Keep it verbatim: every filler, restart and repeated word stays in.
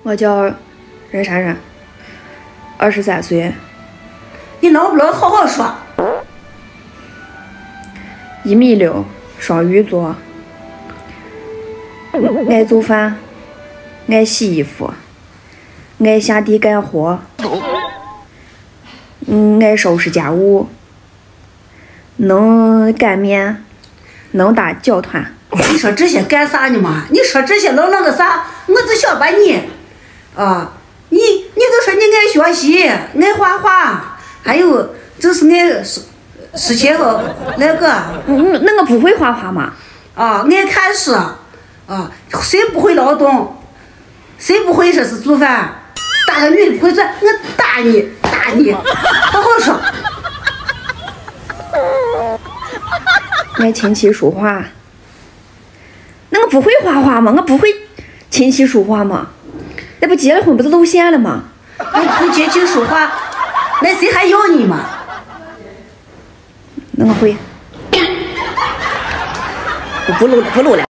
我叫任珊珊，二十三岁。 你能不能好好说？ 一米六，双鱼座，爱做饭，爱洗衣服，爱下地干活，嗯，爱收拾家务，能擀面，能打搅团。 你说这些干啥呢嘛？你说这些能那个啥？我只想把你，啊，你你就说你爱学习，爱画画，还有就是爱事事情那个， 嗯，那我不会画画嘛？ 啊，爱看书，啊，谁不会劳动？谁不会说是做饭？打个女的不会做，我打你，打你，好好说。 爱琴棋书画。那我不会画画吗？我不会琴棋书画吗？那不结了婚不是露馅了吗？ 你不琴棋书画，那谁还要你吗？ 那我会。我不录了，不录了。